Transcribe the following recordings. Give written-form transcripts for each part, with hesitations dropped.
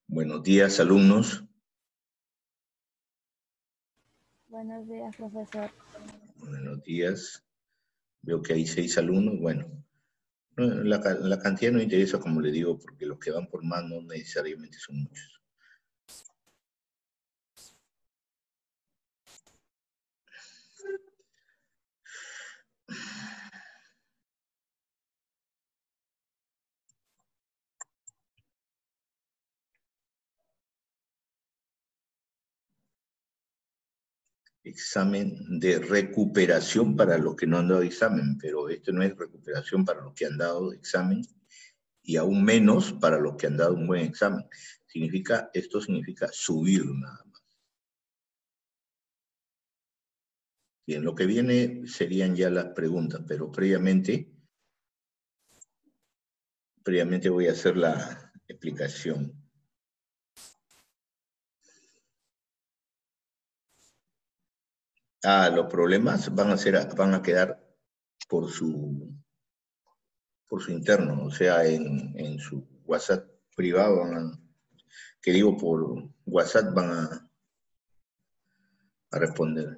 Buenos días, alumnos. Buenos días, profesor. Buenos días. Veo que hay 6 alumnos. Bueno, la cantidad no interesa, como le digo, porque los que van por más no necesariamente son muchos. Examen de recuperación para los que no han dado examen, pero esto no es recuperación para los que han dado examen y aún menos para los que han dado un buen examen. Esto significa subir nada más. Bien, lo que viene serían ya las preguntas, pero previamente voy a hacer la explicación. Los problemas van a quedar por su interno, o sea, en su WhatsApp privado, por WhatsApp van a responder.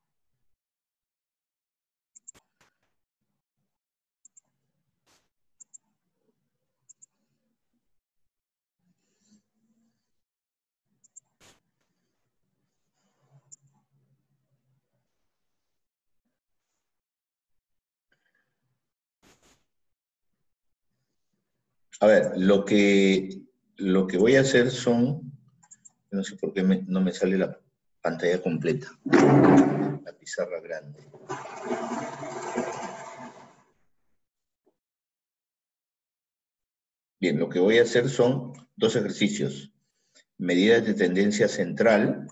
A ver, lo que voy a hacer son, no sé por qué no me sale la pantalla completa, la pizarra grande. Bien, lo que voy a hacer son 2 ejercicios. Medidas de tendencia central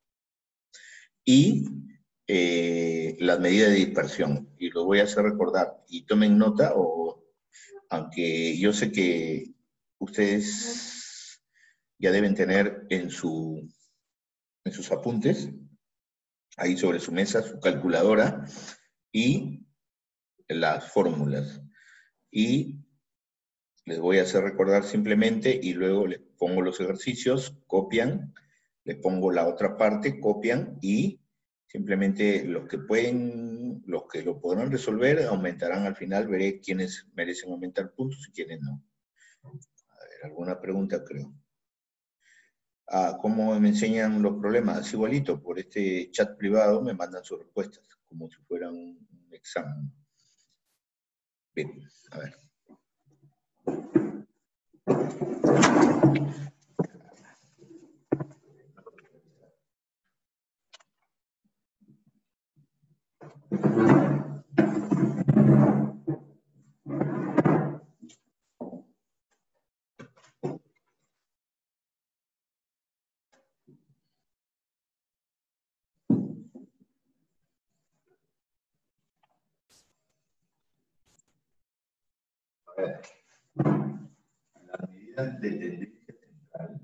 y las medidas de dispersión. Y lo voy a hacer recordar. Y tomen nota, aunque yo sé que ustedes ya deben tener en sus apuntes, ahí sobre su mesa, su calculadora y las fórmulas. Y les voy a hacer recordar simplemente y luego les pongo los ejercicios, copian, les pongo la otra parte, copian y simplemente los que lo podrán resolver aumentarán al final, veré quiénes merecen aumentar puntos y quiénes no. A ver, ¿alguna pregunta creo? ¿Cómo me enseñan los problemas? Igualito, por este chat privado me mandan sus respuestas, como si fueran un examen. Bien, a ver. Las medidas de tendencia central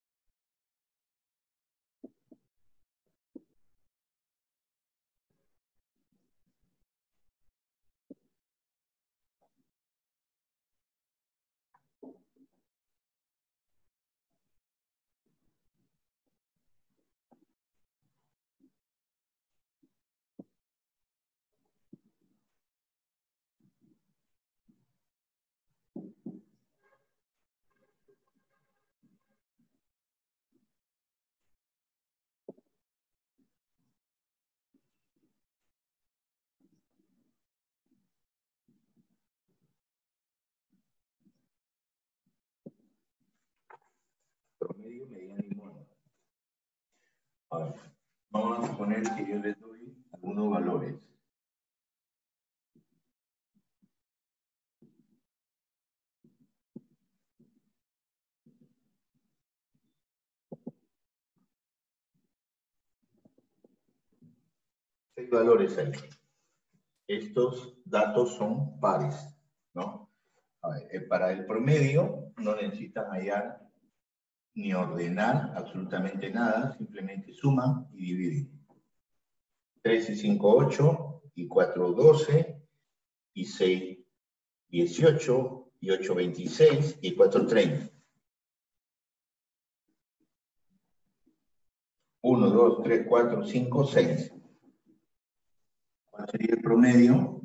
promedio, mediana y módica. A ver, vamos a suponer que yo les doy algunos valores. Seis valores ahí. Estos datos son pares, ¿no? A ver, para el promedio no necesitan hallar ni ordenar absolutamente nada, simplemente suman y dividen. 3 y 5, 8, y 4, 12, y 6, 18, y 8, 26, y 4, 30. 1, 2, 3, 4, 5, 6. ¿Cuál sería el promedio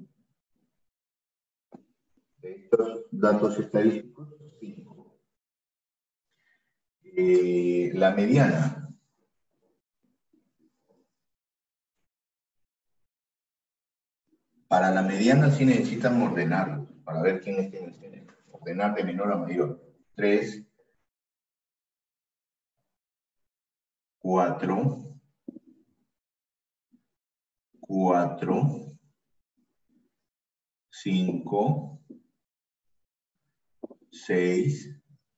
de estos datos estadísticos? 5. La mediana. Para la mediana sí necesitan ordenarlos, para ver quién es quién es. Ordenar de menor a mayor. 3, 4, 4, 5, 6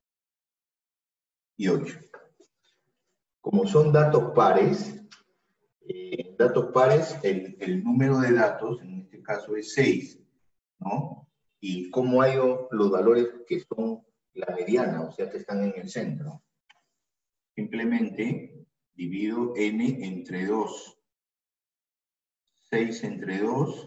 y 8. Como son datos pares, el número de datos, en este caso es 6, ¿no? Y cómo hay los valores que son la mediana, o sea que están en el centro. Simplemente divido n entre 2. 6 entre 2.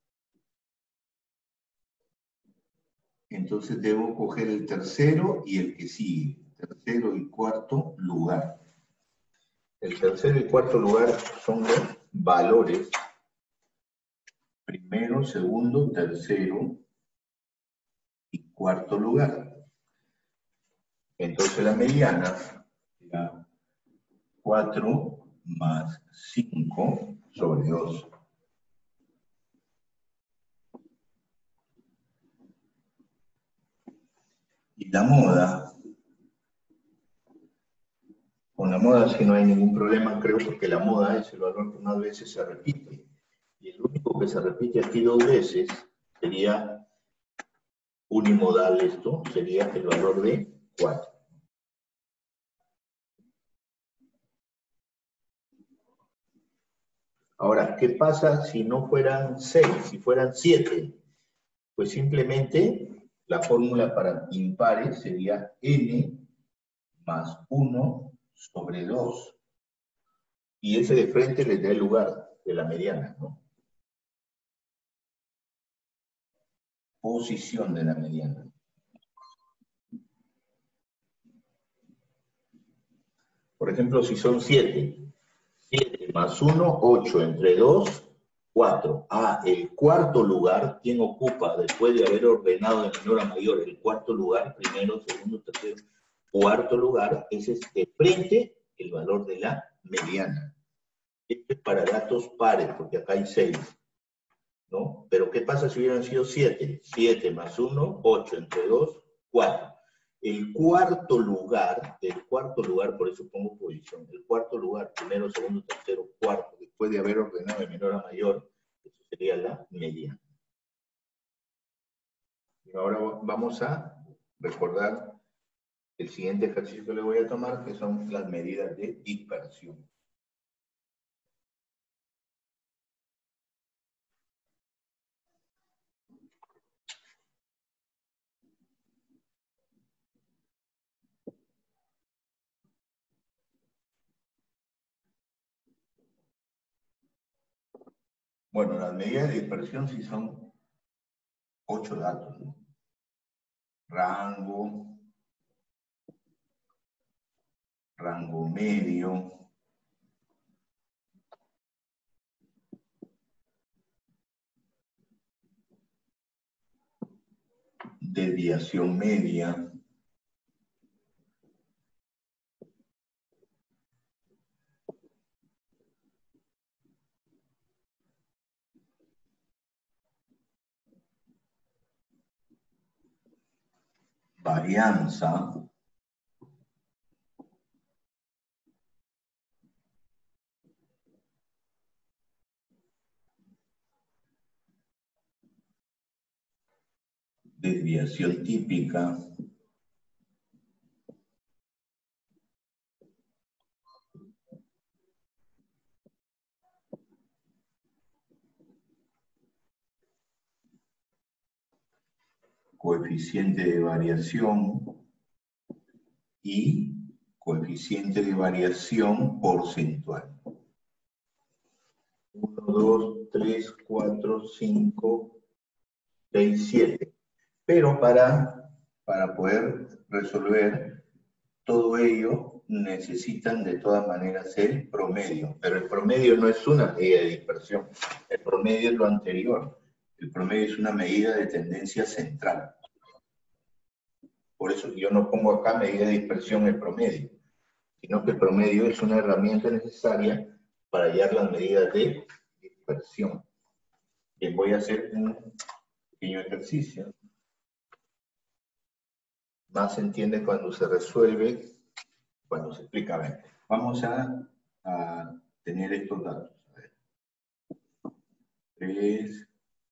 Entonces debo coger el tercero y el que sigue. Tercero y cuarto lugar. El tercero y cuarto lugar son los valores. Primero, segundo, tercero y cuarto lugar. Entonces la mediana será 4 más 5 sobre 2. Y la moda, con la moda sí no hay ningún problema, creo, porque la moda es el valor que más veces se repite. Y el único que se repite aquí 2 veces sería unimodal esto, sería el valor de 4. Ahora, ¿qué pasa si no fueran 6, si fueran 7? Pues simplemente la fórmula para impares sería n más 1 sobre 2. Y ese de frente les da el lugar de la mediana, ¿no? Posición de la mediana. Por ejemplo, si son 7. 7 más 1, 8 entre 2, 4. El cuarto lugar, ¿quién ocupa después de haber ordenado de menor a mayor? El cuarto lugar, primero, segundo, tercero, cuarto lugar, ese es de frente el valor de la mediana. Esto es para datos pares, porque acá hay 6, ¿no? Pero ¿qué pasa si hubieran sido 7? 7 más 1, 8 entre 2, 4. El cuarto lugar, por eso pongo posición, el cuarto lugar, primero, segundo, tercero, cuarto, después de haber ordenado de menor a mayor, eso sería la mediana. Y ahora vamos a recordar el siguiente ejercicio que le voy a tomar, que son las medidas de dispersión. Bueno, las medidas de dispersión sí son 8 datos, ¿no? Rango medio, desviación media, varianza, desviación típica, coeficiente de variación y coeficiente de variación porcentual. 1, 2, 3, 4, 5, 6, 7. Pero para poder resolver todo ello, necesitan de todas maneras el promedio, pero el promedio no es una medida de dispersión, el promedio es lo anterior, el promedio es una medida de tendencia central. Por eso yo no pongo acá medida de dispersión el promedio, sino que el promedio es una herramienta necesaria para hallar las medidas de dispersión. Bien, voy a hacer un pequeño ejercicio. Más se entiende cuando se resuelve, cuando se explica bien. Vamos a tener estos datos. A ver. 3.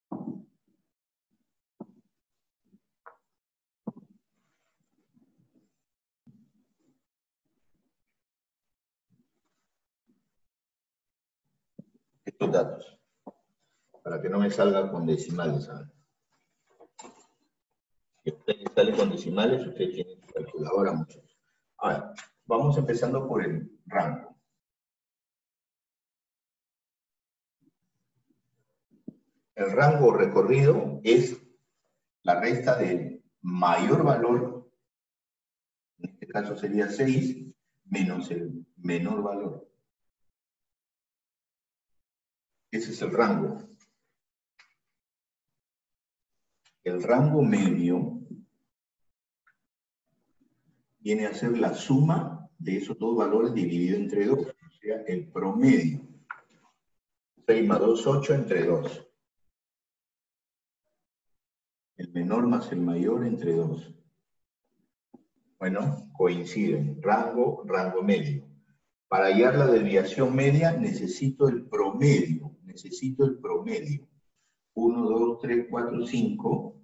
Estos datos. Para que no me salga con decimales. ¿Sabes? Si usted sale con decimales, usted tiene su calculadora, muchachos. Ahora, vamos empezando por el rango. El rango recorrido es la resta del mayor valor, en este caso sería 6, menos el menor valor. Ese es el rango. El rango medio viene a ser la suma de esos dos valores dividido entre 2, o sea, el promedio. 6 más 2, 8 entre 2. El menor más el mayor entre 2. Bueno, coinciden. Rango, rango medio. Para hallar la desviación media necesito el promedio. Necesito el promedio. 1, 2, 3, 4, 5.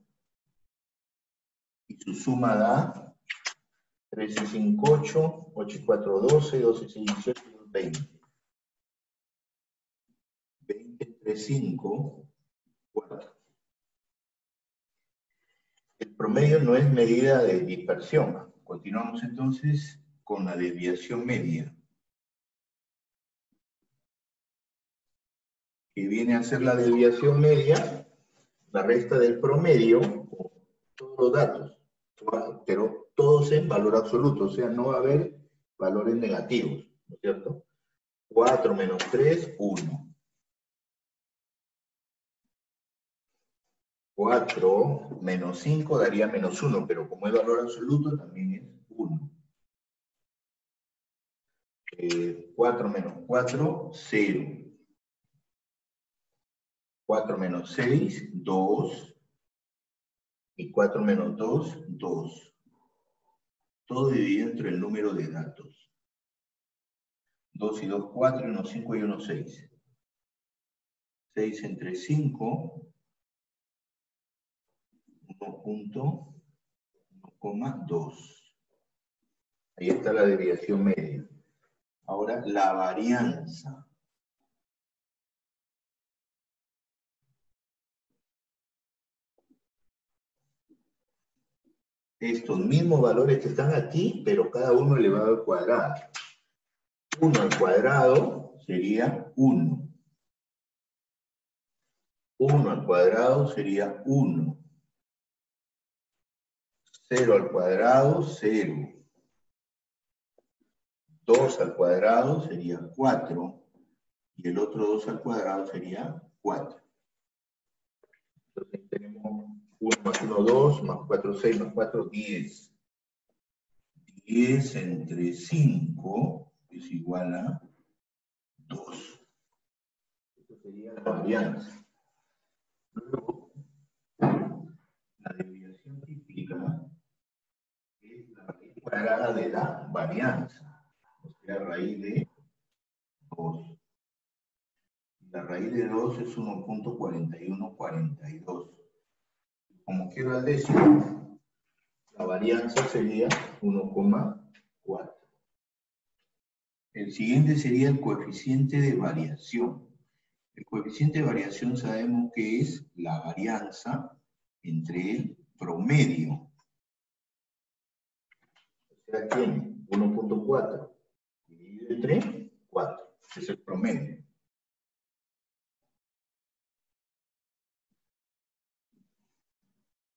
Y su suma da 13, 5, 8. 8 y 4, 12. 12, 6, 18, 20. 20 entre 5, 4. El promedio no es medida de dispersión. Continuamos entonces con la desviación media, que viene a ser la desviación media, la resta del promedio, todos los datos, pero todos en valor absoluto, o sea, no va a haber valores negativos, ¿no es cierto? 4 menos 3, 1. 4 menos 5 daría menos 1, pero como es valor absoluto, también es 1. 4 menos 4, 0. 4 menos 6, 2. Y 4 menos 2, 2. Todo dividido entre el número de datos. 2 y 2, 4, y 1, 5 y 1, 6. 6 entre 5, 1.1,2. Ahí está la desviación media. Ahora, la varianza. Estos mismos valores que están aquí, pero cada uno elevado al cuadrado. 1 al cuadrado sería 1. 1 al cuadrado sería 1. 0 al cuadrado, 0. 2 al cuadrado sería 4. Y el otro 2 al cuadrado sería 4. Entonces tenemos 1 más 1, 2, más 4, 6, más 4, 10. 10 entre 5 es igual a 2. Esto sería la varianza. Luego, la desviación típica es la raíz cuadrada de la varianza, o sea, raíz de 2. La raíz de 2 es 1.4142. Como quiero al décimo, la varianza sería 1,4. El siguiente sería el coeficiente de variación. El coeficiente de variación sabemos que es la varianza entre el promedio. O sea, tiene 1.4 dividido entre 4. Ese es el promedio.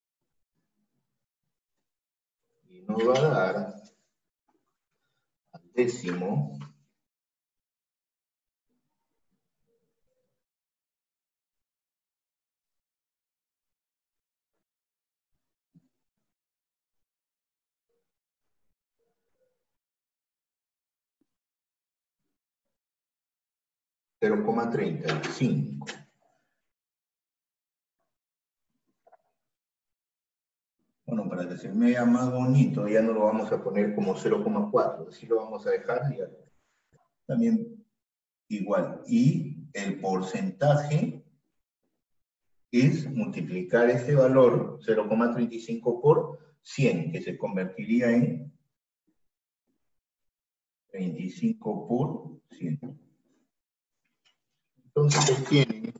Y nos va a dar al décimo. Cero coma 35. Bueno, para que se vea más bonito, ya no lo vamos a poner como 0,4, así lo vamos a dejar ya. También igual. Y el porcentaje es multiplicar este valor 0,35 por 100, que se convertiría en 25 por 100. Entonces tienen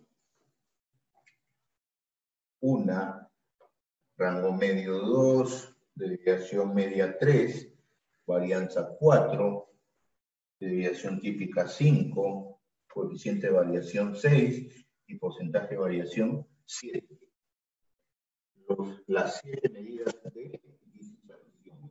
una, rango medio 2, desviación media 3, varianza 4, desviación típica 5, coeficiente de variación 6 y porcentaje de variación 7. Las 7 medidas de dispersión.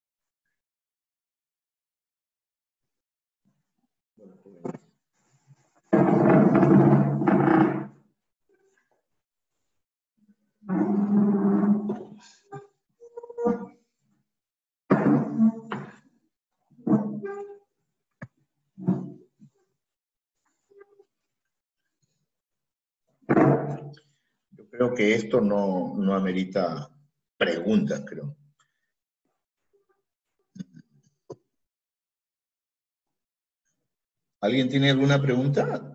Yo creo que esto no amerita preguntas, creo. ¿Alguien tiene alguna pregunta?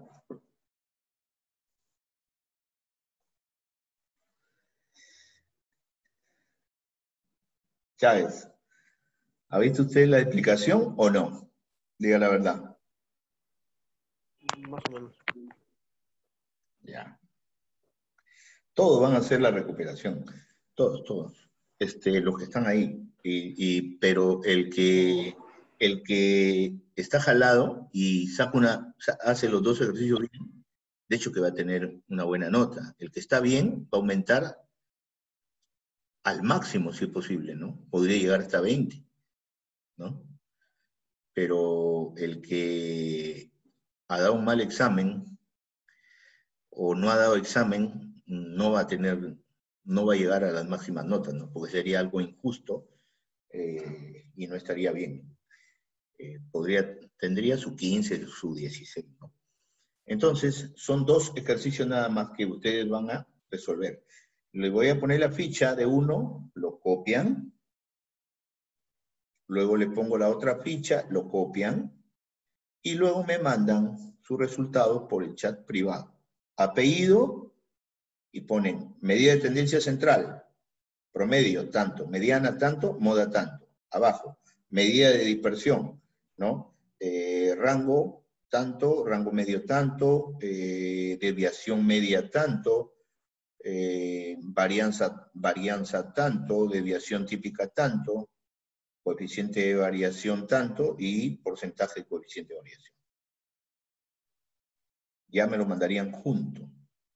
Chávez, ¿ha visto usted la explicación o no? Diga la verdad. Más o menos. Ya. Todos van a hacer la recuperación. Todos. Los que están ahí. Pero el que está jalado y hace los dos ejercicios bien, de hecho que va a tener una buena nota. El que está bien va a aumentar al máximo, si es posible, ¿no? Podría llegar hasta 20, ¿no? Pero el que ha dado un mal examen o no ha dado examen, no va a llegar a las máximas notas, ¿no? Porque sería algo injusto y no estaría bien. Tendría su 15, su 16, ¿no? Entonces, son dos ejercicios nada más que ustedes van a resolver. Les voy a poner la ficha de uno, lo copian, luego le pongo la otra ficha, lo copian, y luego me mandan sus resultados por el chat privado. Apellido, y ponen medida de tendencia central, promedio tanto, mediana tanto, moda tanto. Abajo, medida de dispersión, ¿no? Rango tanto, rango medio tanto, desviación media tanto, varianza tanto, desviación típica tanto, coeficiente de variación tanto y porcentaje de coeficiente de variación. Ya me lo mandarían junto.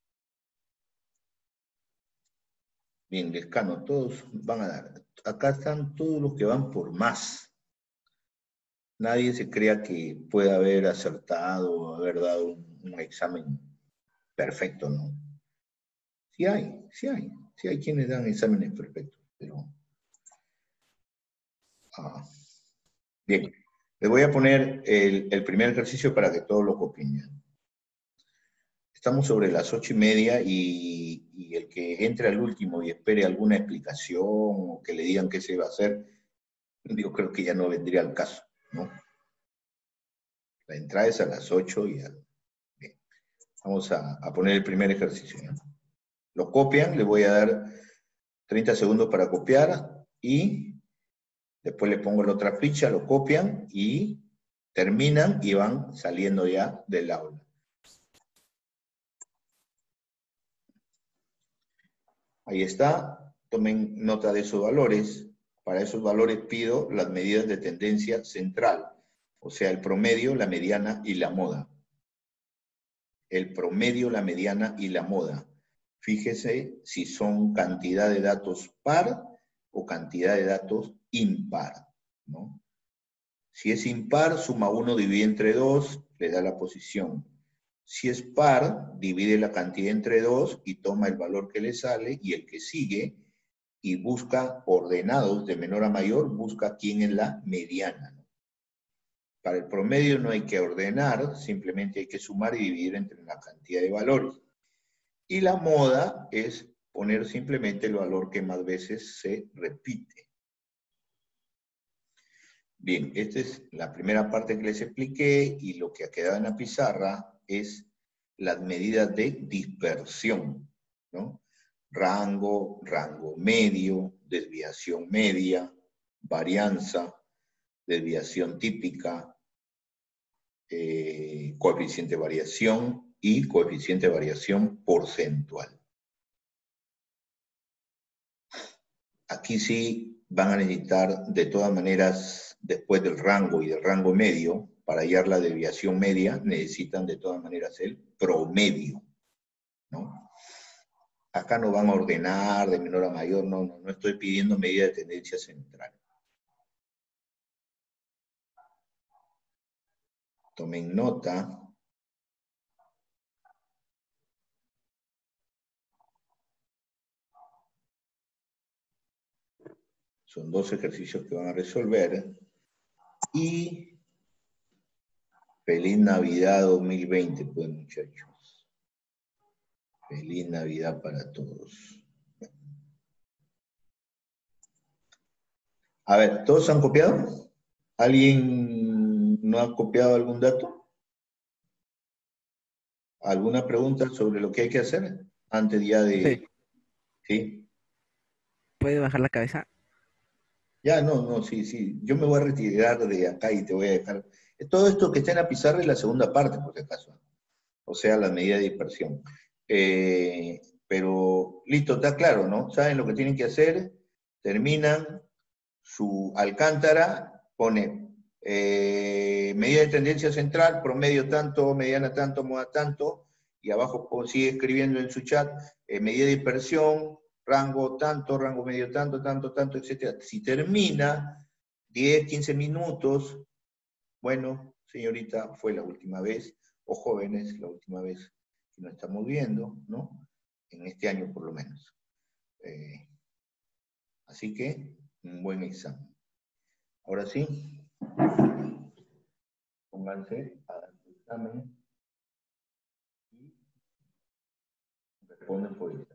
Bien, Lescano, todos van a dar. Acá están todos los que van por más. Nadie se crea que pueda haber acertado o haber dado un examen perfecto, ¿no? Sí hay quienes dan exámenes perfectos, pero... Bien, les voy a poner el primer ejercicio para que todos lo copien. Estamos sobre las 8:30 y el que entre al último y espere alguna explicación o que le digan qué se va a hacer, yo creo que ya no vendría al caso, ¿no? La entrada es a las 8 y ya. Bien. Vamos a poner el primer ejercicio, ¿no? Lo copian, le voy a dar 30 segundos para copiar y después le pongo la otra ficha, lo copian y terminan y van saliendo ya del aula. Ahí está, tomen nota de esos valores. Para esos valores pido las medidas de tendencia central, o sea, el promedio, la mediana y la moda. El promedio, la mediana y la moda. Fíjese si son cantidad de datos par o cantidad de datos impar, ¿no? Si es impar, suma 1, divide entre 2, le da la posición. Si es par, divide la cantidad entre 2 y toma el valor que le sale, y el que sigue, y busca ordenados de menor a mayor, busca quién es la mediana. Para el promedio no hay que ordenar, simplemente hay que sumar y dividir entre la cantidad de valores. Y la moda es poner simplemente el valor que más veces se repite. Bien, esta es la primera parte que les expliqué, y lo que ha quedado en la pizarra es las medidas de dispersión, ¿no? Rango, rango medio, desviación media, varianza, desviación típica, coeficiente de variación y coeficiente de variación porcentual. Aquí sí van a necesitar, de todas maneras, después del rango y del rango medio, para hallar la desviación media, necesitan de todas maneras el promedio, ¿no? Acá no van a ordenar de menor a mayor, no estoy pidiendo medida de tendencia central. Tomen nota. Son 2 ejercicios que van a resolver. Y feliz Navidad 2020, pues, muchachos. Feliz Navidad para todos. A ver, ¿todos han copiado? ¿Alguien no ha copiado algún dato? ¿Alguna pregunta sobre lo que hay que hacer antes ya Sí, de... ¿Sí? puede bajar la cabeza. Ya, no, sí. Yo me voy a retirar de acá y te voy a dejar... Todo esto que está en la pizarra es la segunda parte, por si acaso. O sea, la medida de dispersión. Pero, listo, está claro, ¿no? Saben lo que tienen que hacer, terminan su alcántara, pone medida de tendencia central, promedio tanto, mediana tanto, moda tanto, y abajo sigue escribiendo en su chat, medida de dispersión, rango tanto, rango medio tanto, tanto, etc. Si termina 10, 15 minutos, bueno, señorita, fue la última vez, o jóvenes, la última vez que nos estamos viendo, ¿no? En este año por lo menos. Así que, un buen examen. Ahora sí, pónganse a dar su examen y responden por eso.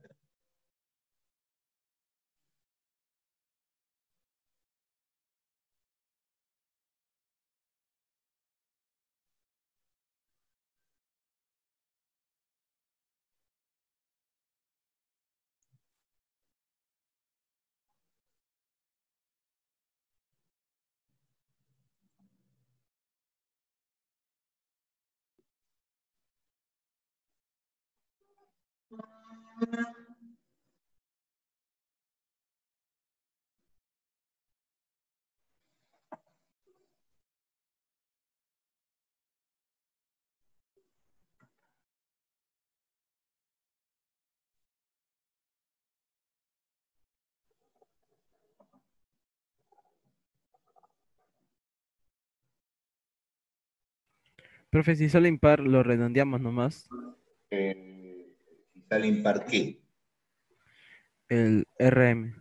Profe, si sale impar, lo redondeamos nomás. Si sale impar, ¿qué? El RM.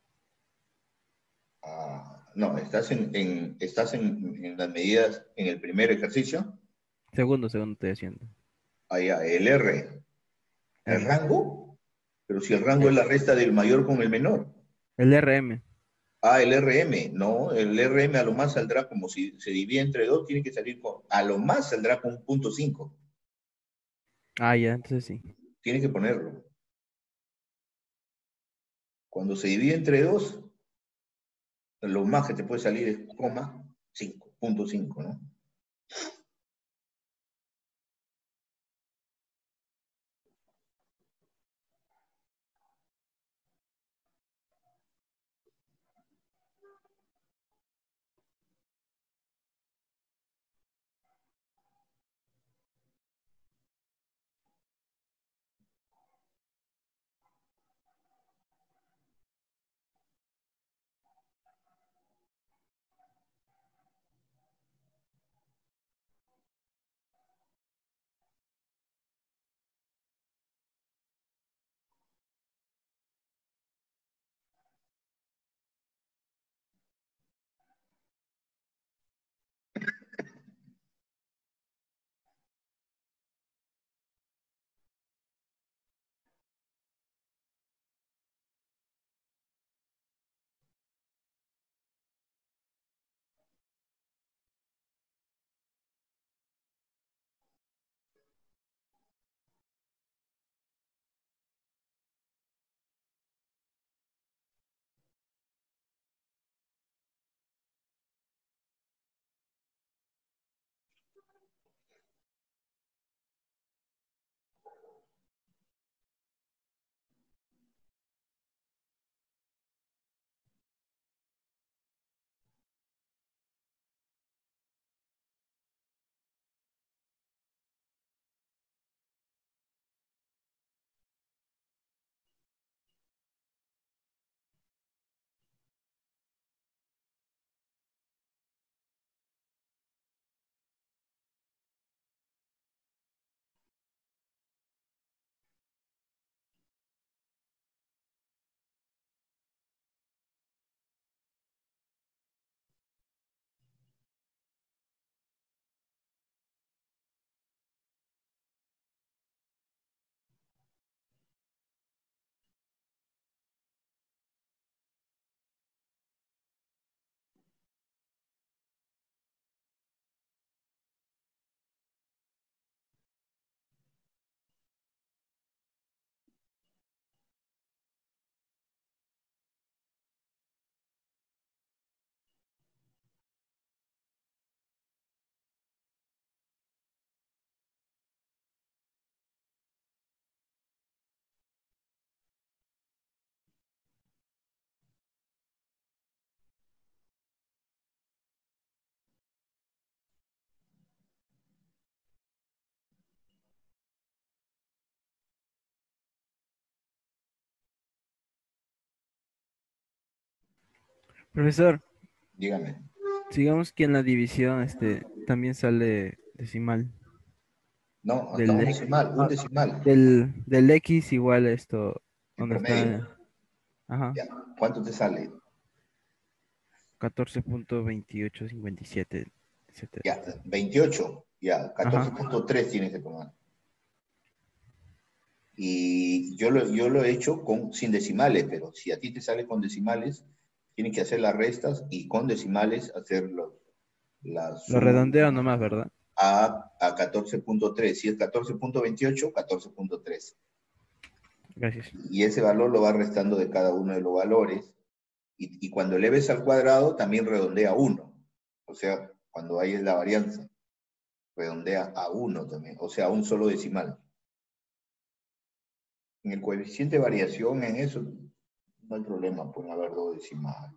No, estás en las medidas en el primer ejercicio. Segundo estoy haciendo. Allá, el R. ¿El R. rango? Pero si el rango es El, la resta del mayor con el menor. el RM. El RM, no, el RM a lo más saldrá como si se divide entre 2, tiene que salir a lo más saldrá con 0,5. Ah, ya, entonces sí. Tiene que ponerlo. Cuando se divide entre 2, lo más que te puede salir es 5, 0,5, ¿no? Profesor, Dígame. sigamos que en la división también sale decimal. No, hasta Del un X, decimal, un decimal. del X igual esto, En donde promedio. está, ajá, Ya. ¿Cuánto te sale? 14.2857, etcétera. Ya, 28. Ya, Ajá, 14.3 tienes que tomar. Y yo lo he hecho sin decimales, pero si a ti te sale con decimales, tienes que hacer las restas y con decimales hacer la lo redondeo suma nomás, ¿verdad? a 14.3. Si es 14.28, 14.3. Gracias. Y ese valor lo va restando de cada uno de los valores. Y cuando eleves al cuadrado, también redondea a 1. O sea, cuando hay la varianza, redondea a 1 también. O sea, a un solo decimal. En el coeficiente de variación, en eso, no hay problema, pueden haber dos decimales.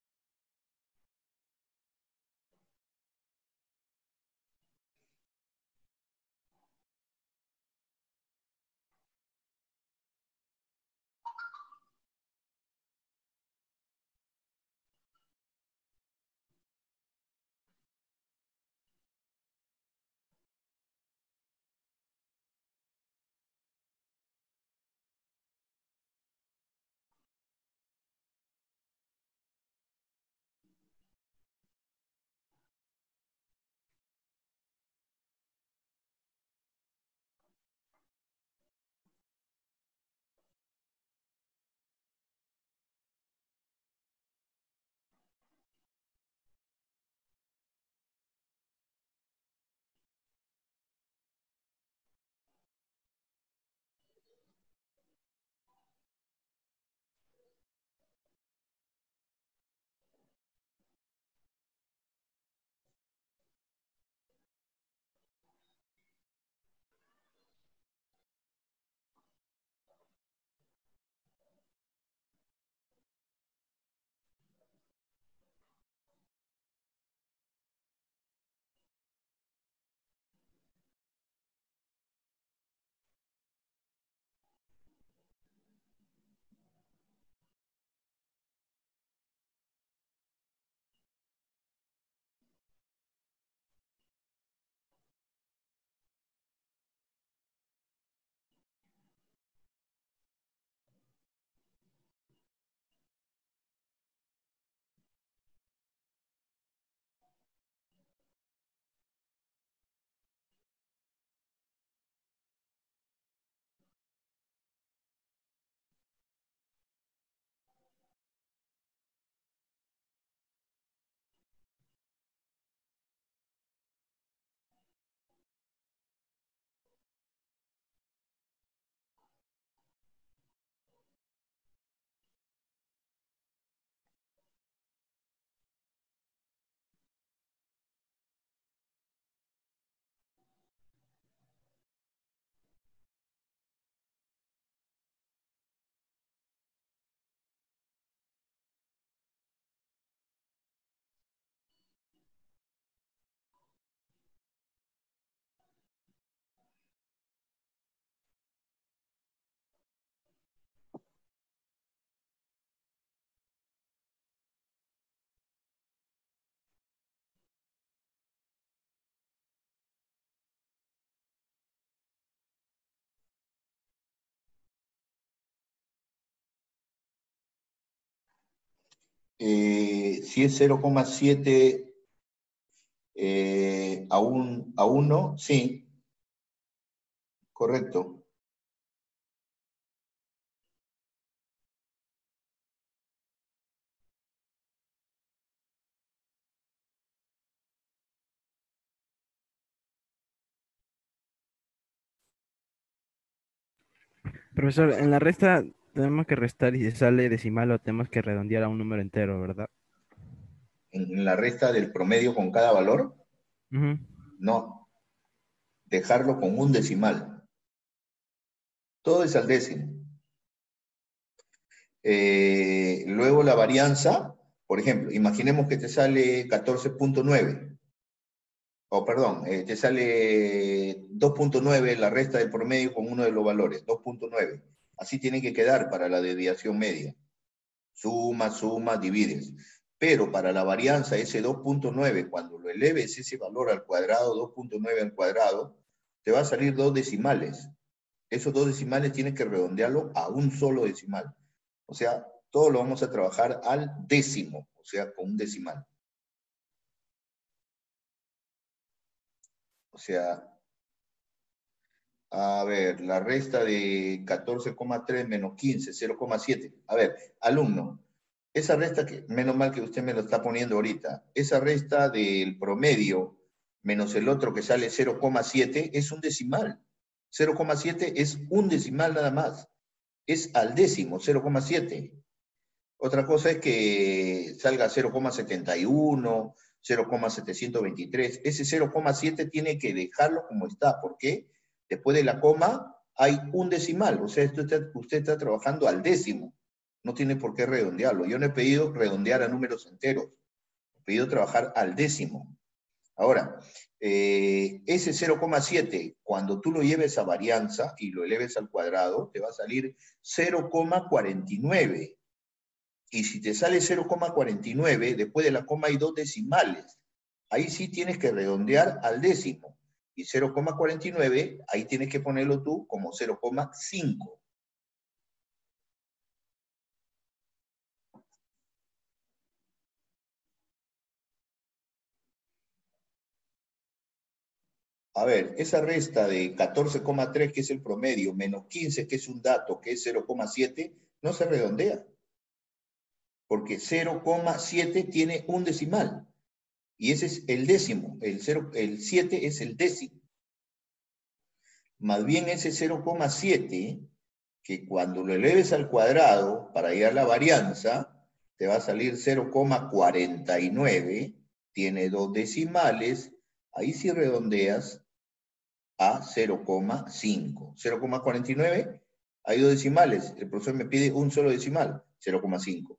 Si es 0,7 a 1, sí, correcto. Profesor, en la resta tenemos que restar y si sale decimal o tenemos que redondear a un número entero, ¿verdad? En la resta del promedio con cada valor, Ujú. no, dejarlo con un decimal. Todo es al décimo. Luego la varianza, por ejemplo, imaginemos que te sale 14.9, o perdón, te sale 2.9 la resta del promedio con uno de los valores, 2.9. Así tiene que quedar para la desviación media. Suma, divides. Pero para la varianza ese 2.9, cuando lo eleves ese valor al cuadrado, 2.9 al cuadrado, te va a salir 2 decimales. Esos 2 decimales tienes que redondearlo a un solo decimal. O sea, todo lo vamos a trabajar al décimo, o sea, con un decimal. O sea, a ver, la resta de 14,3 menos 15, 0,7. A ver, alumno, esa resta que, menos mal que usted me lo está poniendo ahorita, esa resta del promedio menos el otro que sale 0,7 es un decimal. 0,7 es un decimal nada más. Es al décimo, 0,7. Otra cosa es que salga 0,71, 0,723. Ese 0,7 tiene que dejarlo como está. ¿Por qué? Después de la coma hay un decimal. O sea, usted está trabajando al décimo. No tiene por qué redondearlo. Yo no he pedido redondear a números enteros. He pedido trabajar al décimo. Ahora, ese 0,7, cuando tú lo lleves a varianza y lo eleves al cuadrado, te va a salir 0,49. Y si te sale 0,49, después de la coma hay 2 decimales. Ahí sí tienes que redondear al décimo. Y 0,49, ahí tienes que ponerlo tú como 0,5. A ver, esa resta de 14,3, que es el promedio, menos 15, que es un dato, que es 0,7, no se redondea. Porque 0,7 tiene un decimal. Y ese es el décimo. El 7 es el décimo. Más bien ese 0,7, que cuando lo eleves al cuadrado para llegar a la varianza, te va a salir 0,49, tiene 2 decimales, ahí sí redondeas a 0,5. 0,49, hay 2 decimales, el profesor me pide un solo decimal, 0,5.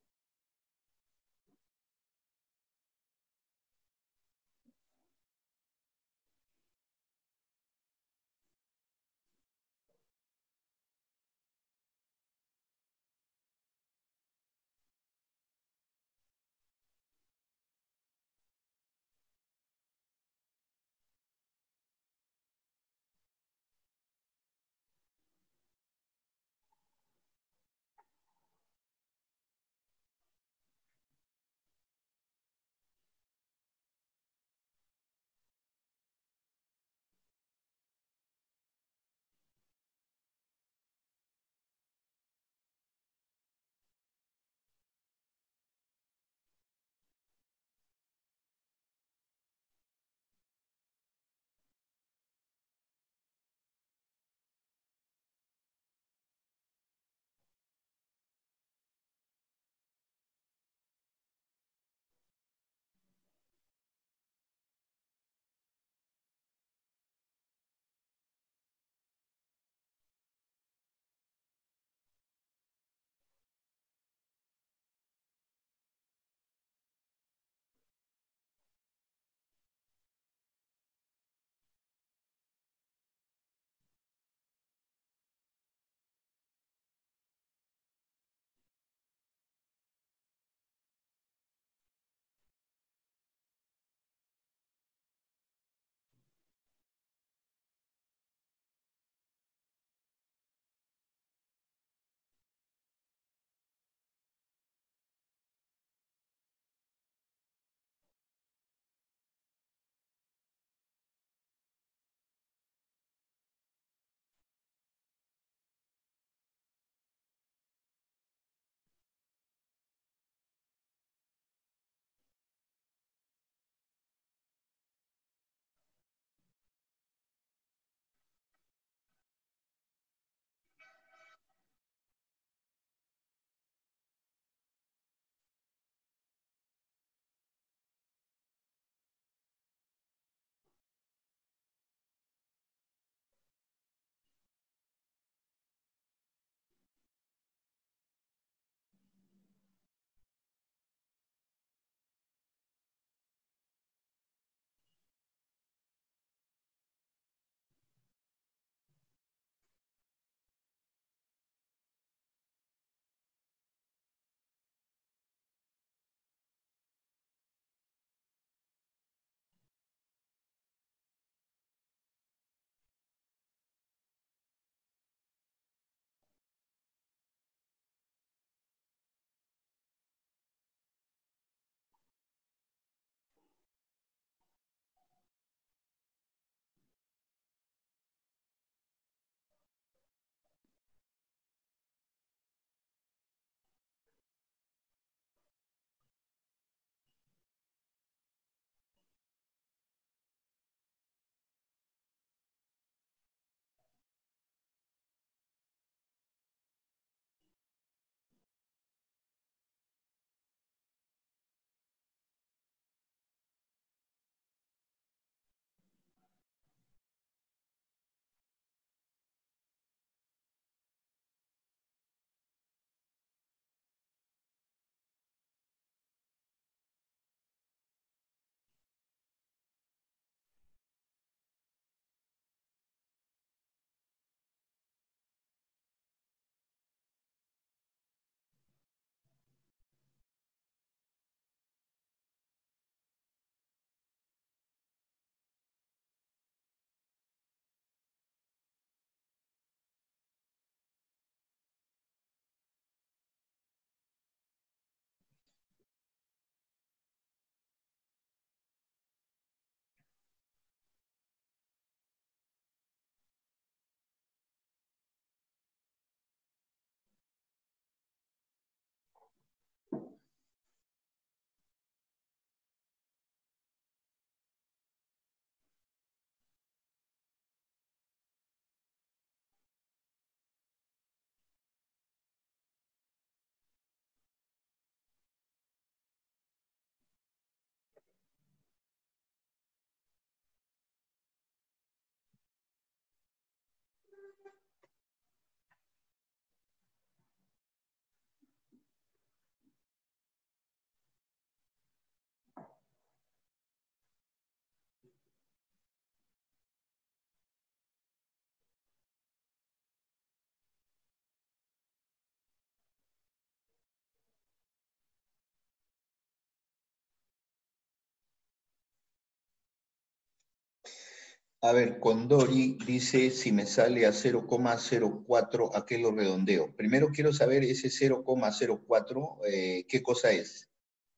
A ver, Condori dice si me sale a 0,04, ¿a qué lo redondeo? Primero quiero saber ese 0,04, ¿qué cosa es?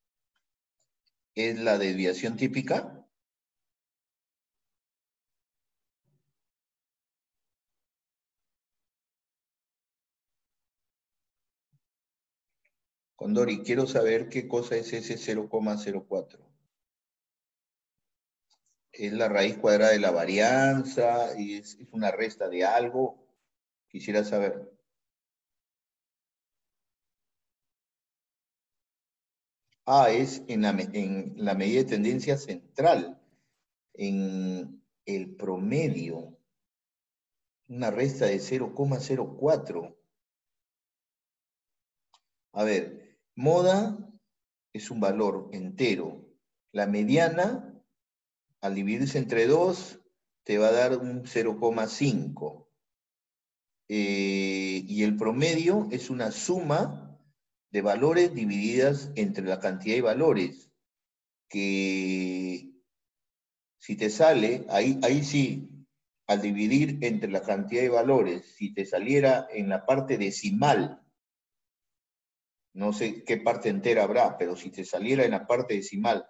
¿Es la desviación típica? Condori, quiero saber qué cosa es ese 0,04. ¿Es la raíz cuadrada de la varianza? ¿Es una resta de algo? Quisiera saber. Ah, es en la medida de tendencia central, en el promedio, una resta de 0,04. A ver, moda es un valor entero. La mediana, al dividirse entre 2, te va a dar un 0,5. Y el promedio es una suma de valores divididas entre la cantidad de valores, que si te sale, ahí sí, al dividir entre la cantidad de valores, si te saliera en la parte decimal, no sé qué parte entera habrá, pero si te saliera en la parte decimal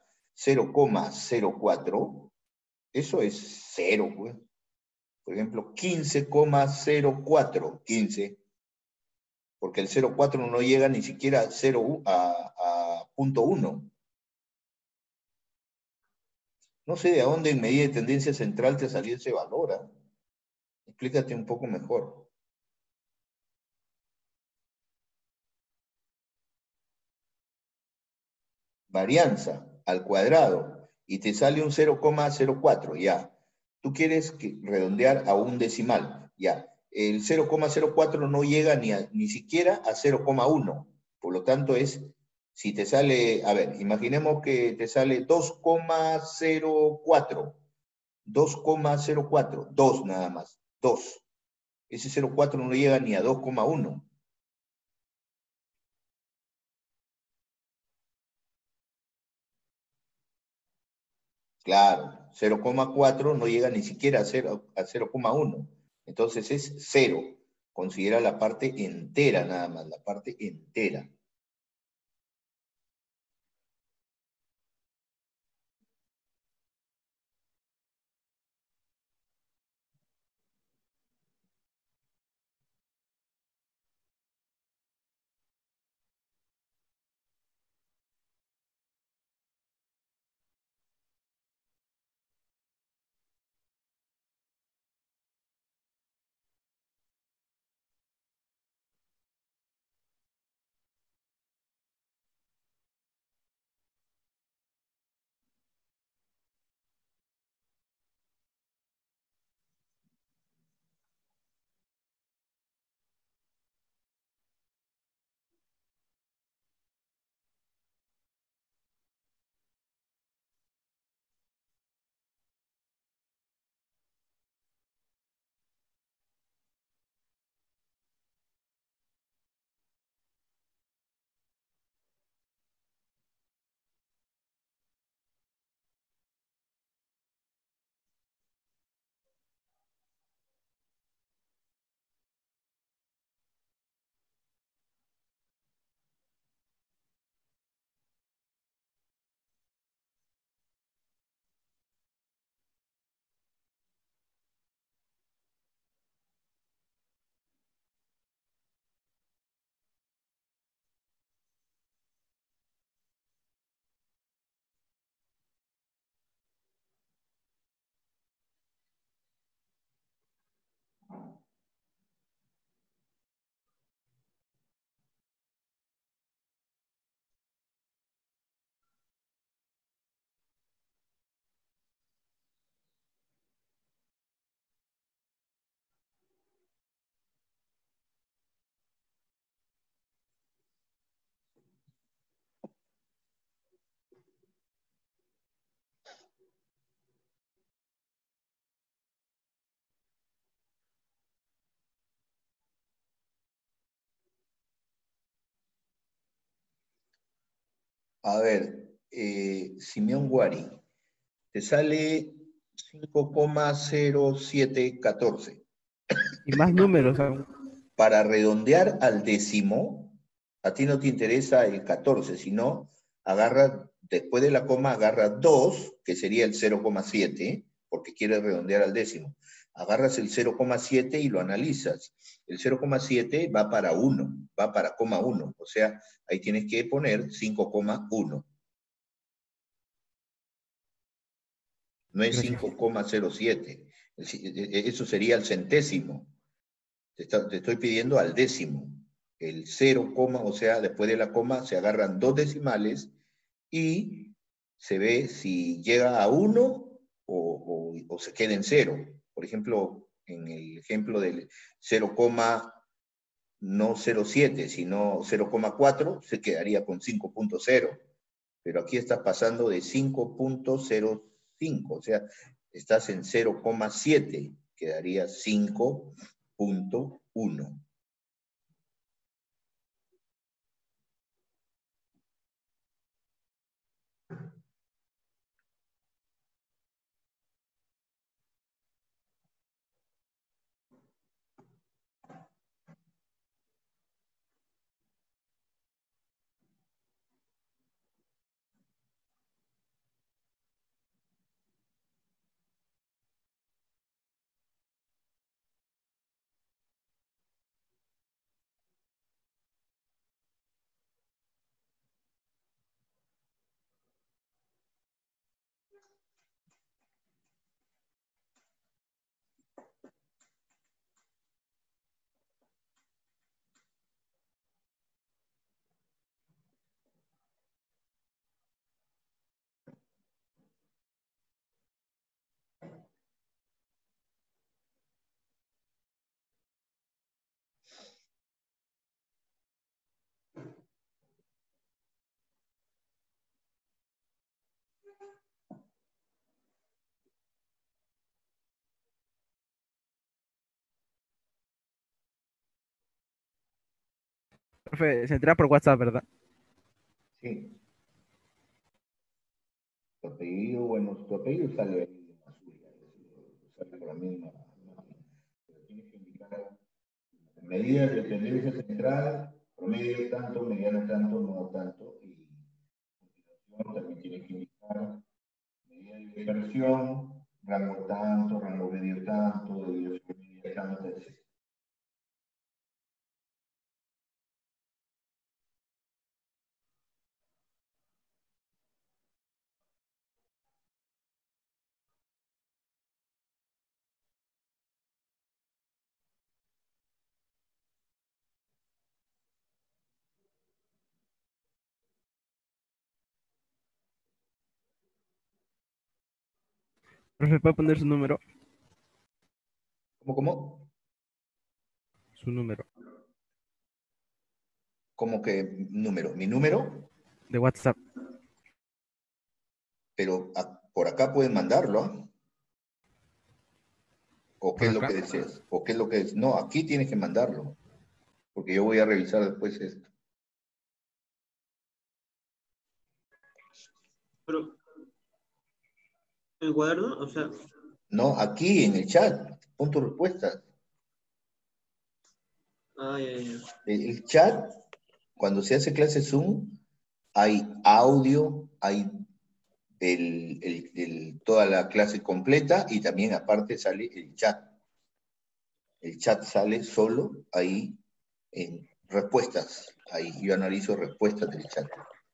0,04, eso es cero, pues. Por ejemplo, 15,04, 15, porque el 0,4 no llega ni siquiera a, 0, a punto 1. No sé de dónde en medida de tendencia central te salió ese valor. ¿Eh? Explícate un poco mejor. Varianza al cuadrado y te sale un 0,04, ya. Tú quieres redondear a un decimal, ya. El 0,04 no llega ni siquiera a 0,1. Por lo tanto, si te sale, a ver, imaginemos que te sale 2,04. 2,04, 2 nada más, 2. Ese 0,4 no llega ni a 2,1. Claro, 0,4 no llega ni siquiera a 0,1. Entonces es 0. Considera la parte entera nada más, la parte entera. A ver, Simeón Guari, te sale 5,0714. Y más números aún. Para redondear al décimo, a ti no te interesa el 14, sino agarra, después de la coma, agarra 2, que sería el 0,7, porque quieres redondear al décimo. Agarras el 0,7 y lo analizas. El 0,7 va para 1, va para coma 1. O sea, ahí tienes que poner 5,1. No es Gracias. 5,07. Eso sería el centésimo. Te estoy pidiendo al décimo. El 0, o sea, después de la coma se agarran dos decimales y se ve si llega a 1 o se queda en 0. Por ejemplo, en el ejemplo del 0, no 0,7, sino 0,4, se quedaría con 5,0. Pero aquí estás pasando de 5,05, o sea, estás en 0,7, quedaría 5,1. Profe, se entra por WhatsApp, ¿verdad? Sí. Tu apellido, bueno, tu apellido sale ahí en azul, sale por la misma máquina. Pero tienes que indicar medidas de tendencia central, promedio tanto, mediano tanto, no tanto, y a continuación también tienes que indicar medida de dispersión, rango tanto, rango medio tanto, desviación media tanto, etc. Profe, ¿puede poner su número? ¿Cómo? Su número ¿Cómo que número? ¿Mi número? de WhatsApp. Pero por acá pueden mandarlo, ¿ah? ¿O qué Por es lo acá. que deseas? ¿O qué es lo que es? No, aquí tienes que mandarlo, porque yo voy a revisar después esto. Pero, ¿el cuaderno? O sea, No, aquí en el chat, pon tu respuesta. ah, ya, ya. El chat, cuando se hace clase Zoom, hay audio, hay toda la clase completa y también aparte sale el chat. El chat sale solo ahí en respuestas. Ahí yo analizo respuestas del chat.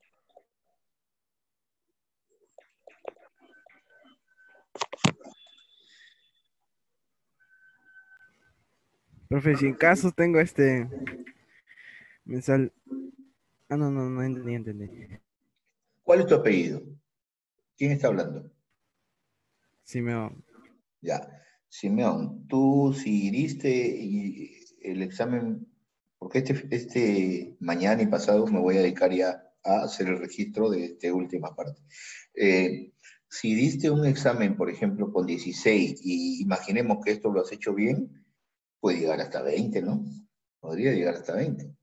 Profe, si en caso tengo mensal. Ah, no, no, no entendí, entendí. ¿Cuál es tu apellido? ¿Quién está hablando? Simeón. Ya. Simeón, tú si diste el examen, porque mañana y pasado me voy a dedicar ya a hacer el registro de esta última parte. Si diste un examen, por ejemplo, con 16 y imaginemos que esto lo has hecho bien, puede llegar hasta 20, ¿no? Podría llegar hasta 20.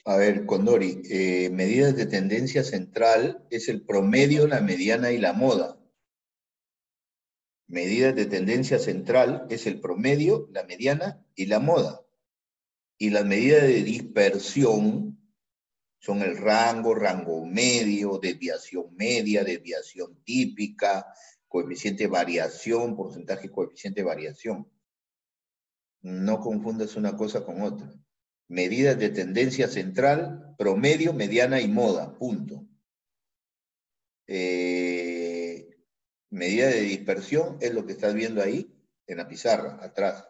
A ver, Condori, medidas de tendencia central es el promedio, la mediana y la moda. Medidas de tendencia central es el promedio, la mediana y la moda. Y las medidas de dispersión son el rango, rango medio, desviación media, desviación típica, coeficiente de variación, porcentaje coeficiente de variación. No confundas una cosa con otra. Medidas de tendencia central, promedio, mediana y moda, punto. Eh, medida de dispersión es lo que estás viendo ahí en la pizarra, atrás.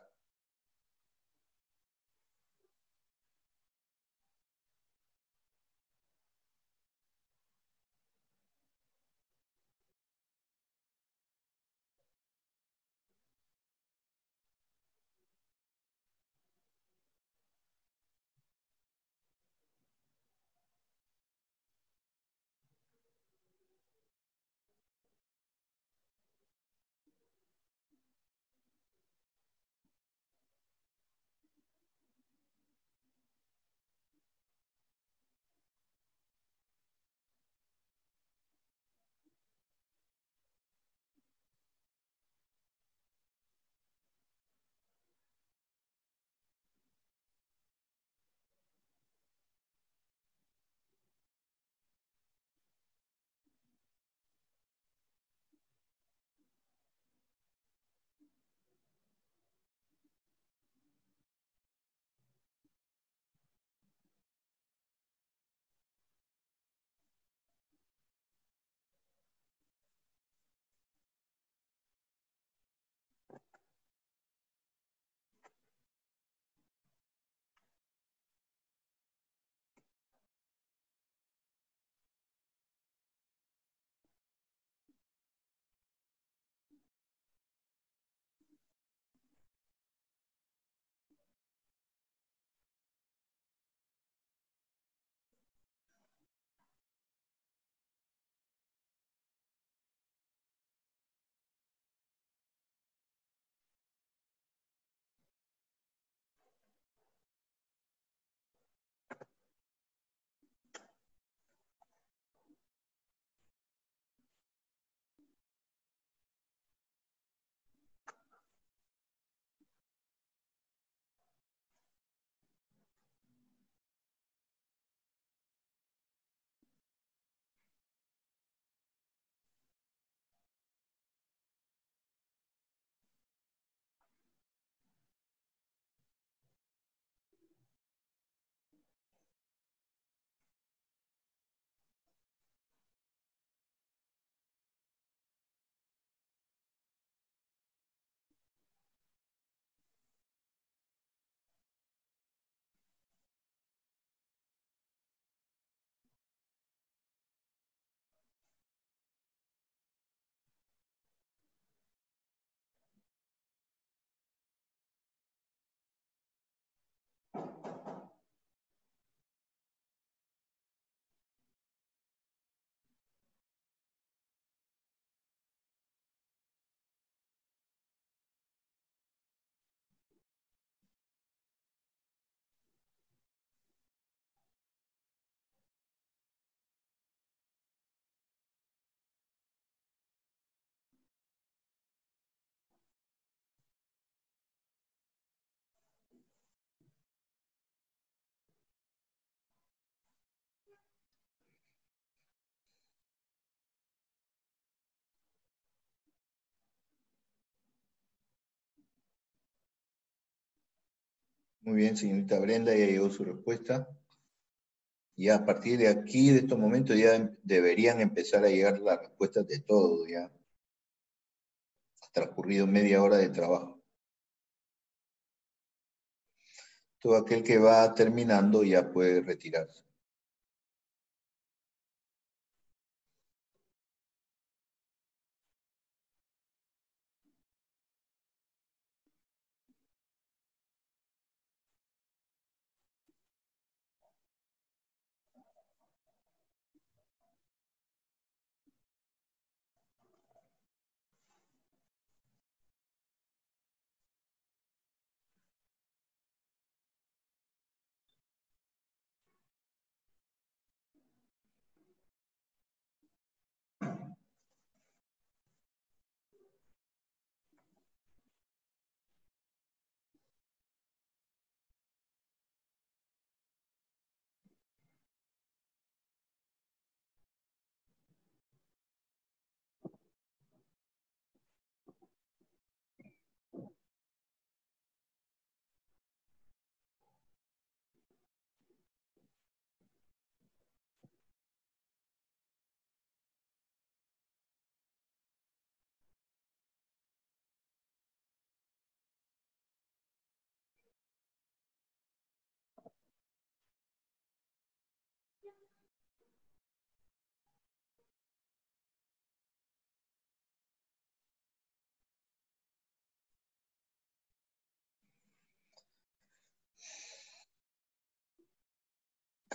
Muy bien, señorita Brenda, ya llegó su respuesta. Ya a partir de aquí, de estos momentos, ya deberían empezar a llegar las respuestas de todo, ya. Ha transcurrido media hora de trabajo. Todo aquel que va terminando ya puede retirarse.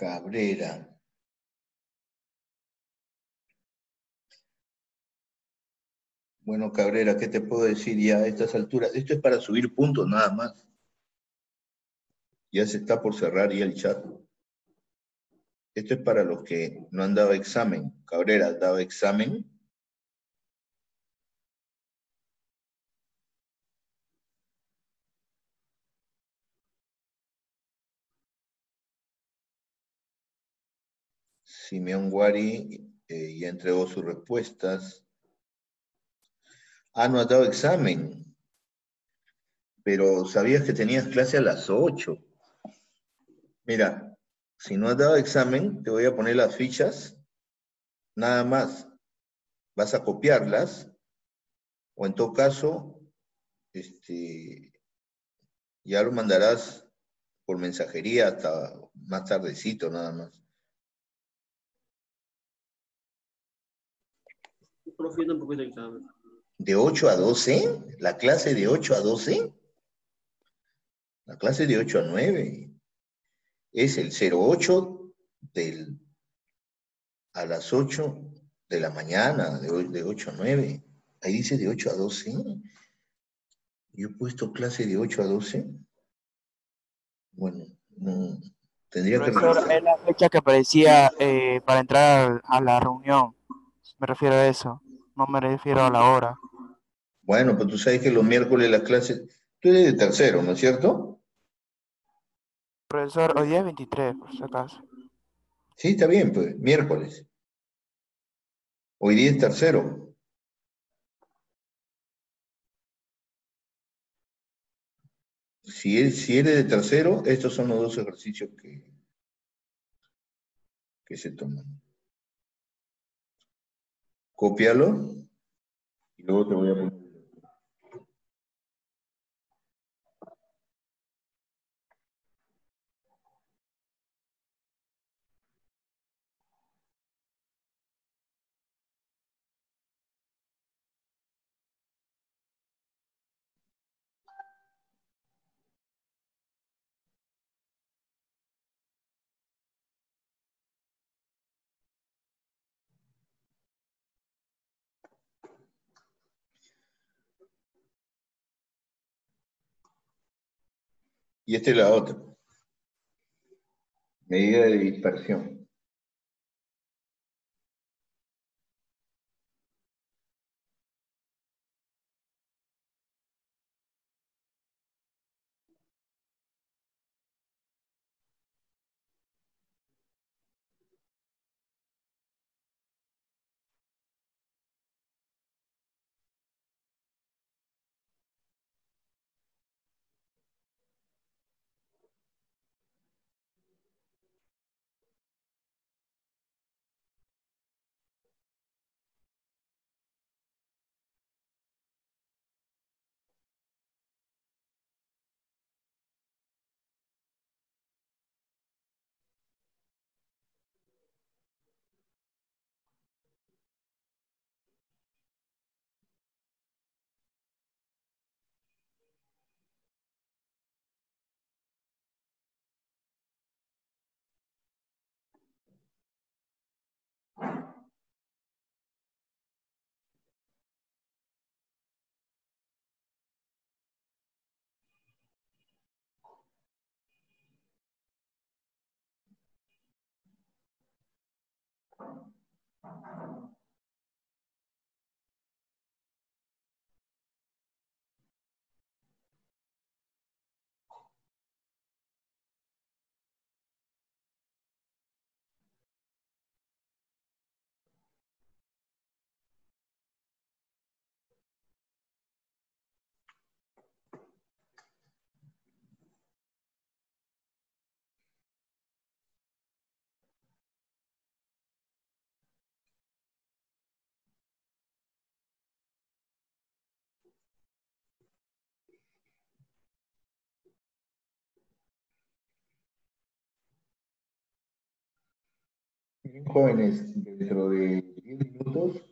Cabrera. Bueno, Cabrera, ¿qué te puedo decir ya a estas alturas? Esto es para subir puntos nada más. Ya se está por cerrar ya el chat. Esto es para los que no han dado examen. Cabrera, ¿has dado examen? Simeón Guari ya entregó sus respuestas. Ah, no has dado examen. Pero sabías que tenías clase a las 8. Mira, si no has dado examen, te voy a poner las fichas. Nada más. Vas a copiarlas. O en todo caso, ya lo mandarás por mensajería hasta más tardecito, nada más. Profe, yo tampoco hice examen. ¿De 8 a 12? ¿La clase de 8 a 12? La clase de 8 a 9. Es el 08 a las 8 de la mañana, de 8 a 9. Ahí dice de 8 a 12. Yo he puesto clase de 8 a 12. Bueno, no, tendría que Profesor, revisar. es la fecha que aparecía para entrar a la reunión. Me refiero a eso. No me refiero a la hora. Bueno, pues tú sabes que los miércoles las clases... Tú eres de tercero, ¿no es cierto? Profesor, hoy día es 23, por si acaso. Sí, está bien, pues, miércoles. Hoy día es tercero. Si eres de tercero, estos son los dos ejercicios que se toman. Cópialo y luego te voy a poner. Y esta es la otra. Medida de dispersión. Bien, jóvenes, dentro de 10 minutos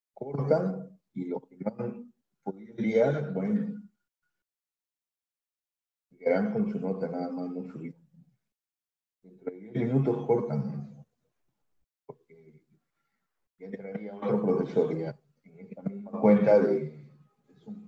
cortan y los que no han podido enviar, bueno, llegarán con su nota nada más, no subir. Dentro de 10 minutos cortan, porque ya entraría otro profesor ya en esta misma cuenta de Zoom.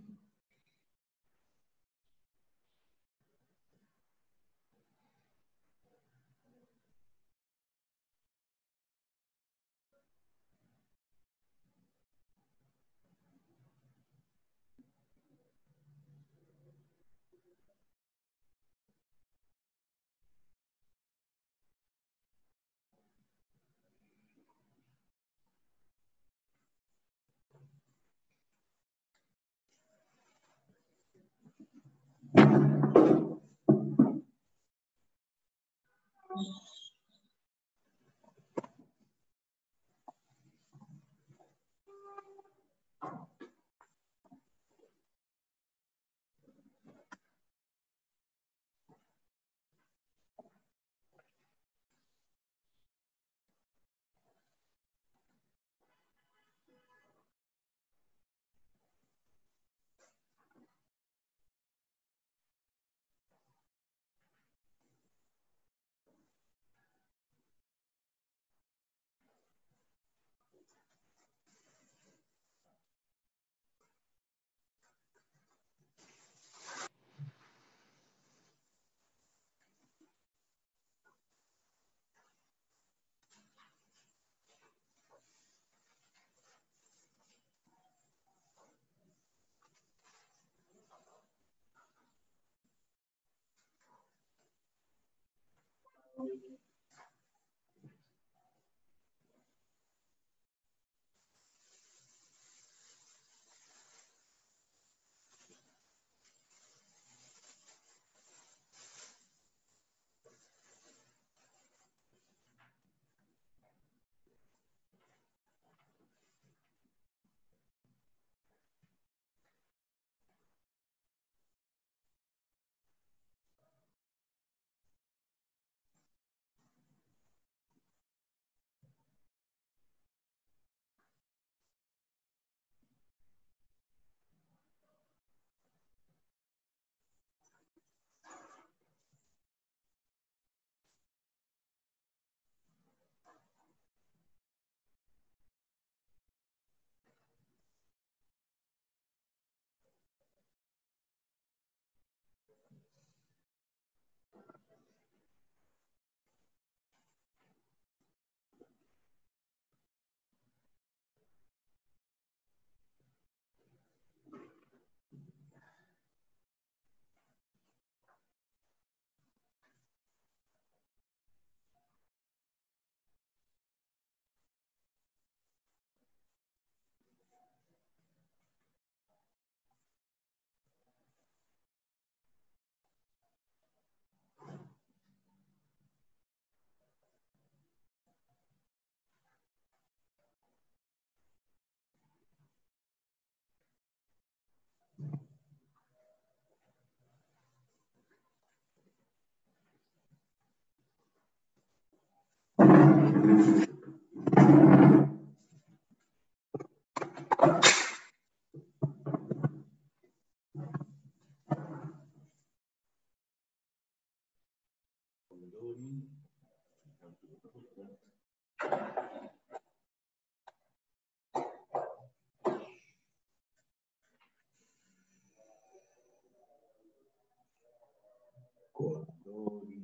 Condori,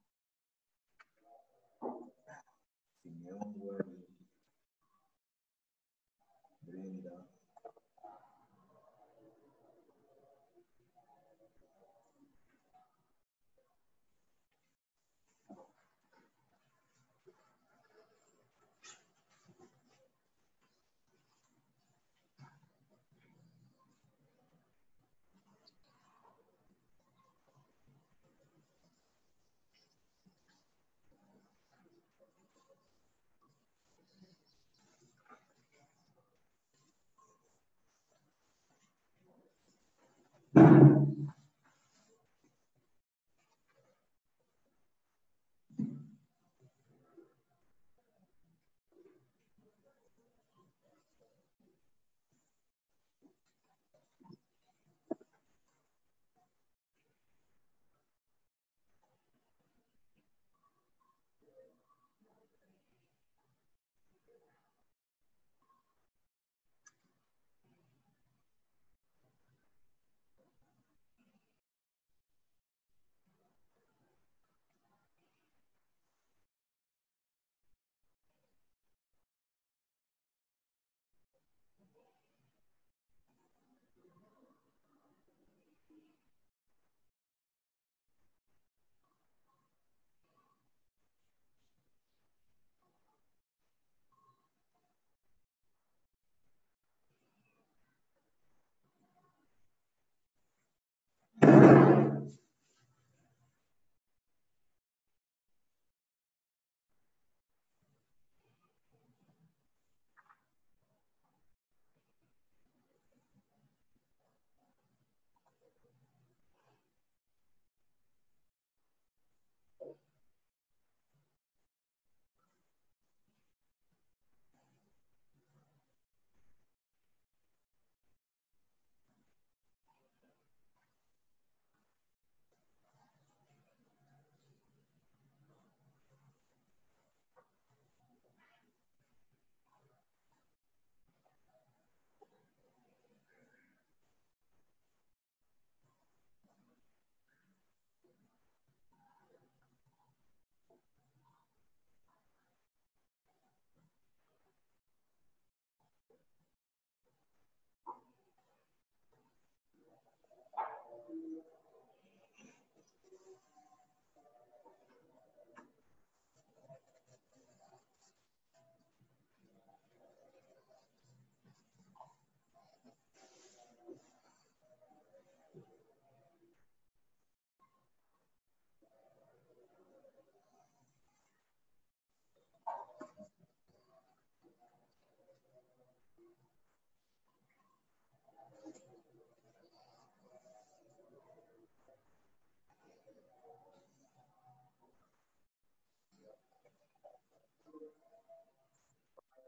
Simeón, Brenda.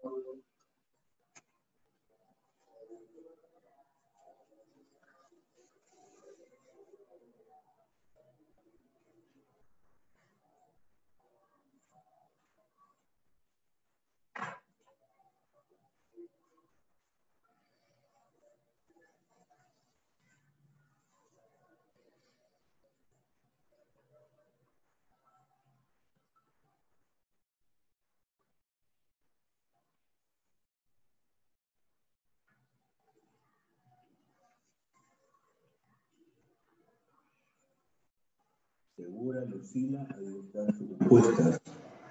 Segura, Lucila, ahí están sus respuestas.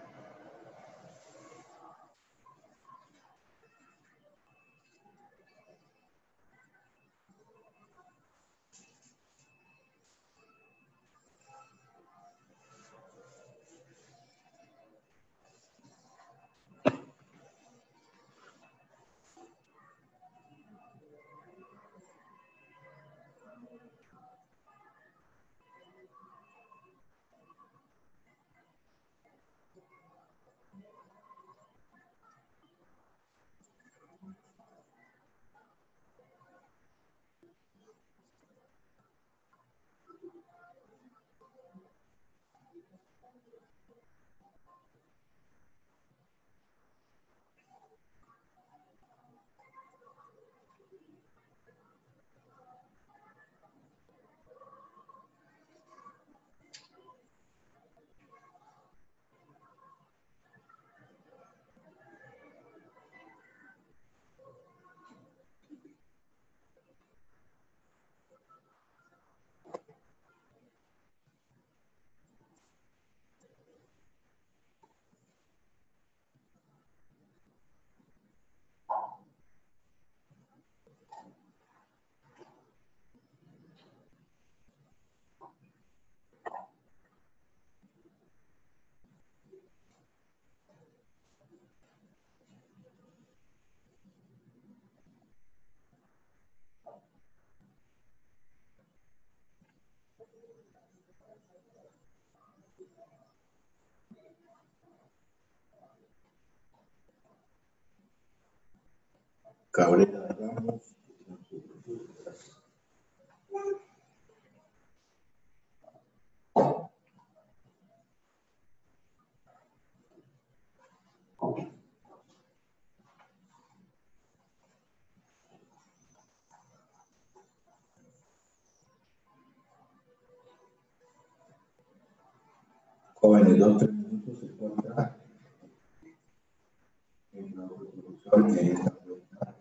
Cabrera Ramos. Jóvenes, 2, 3 minutos se corta el profesor que esta pregunta.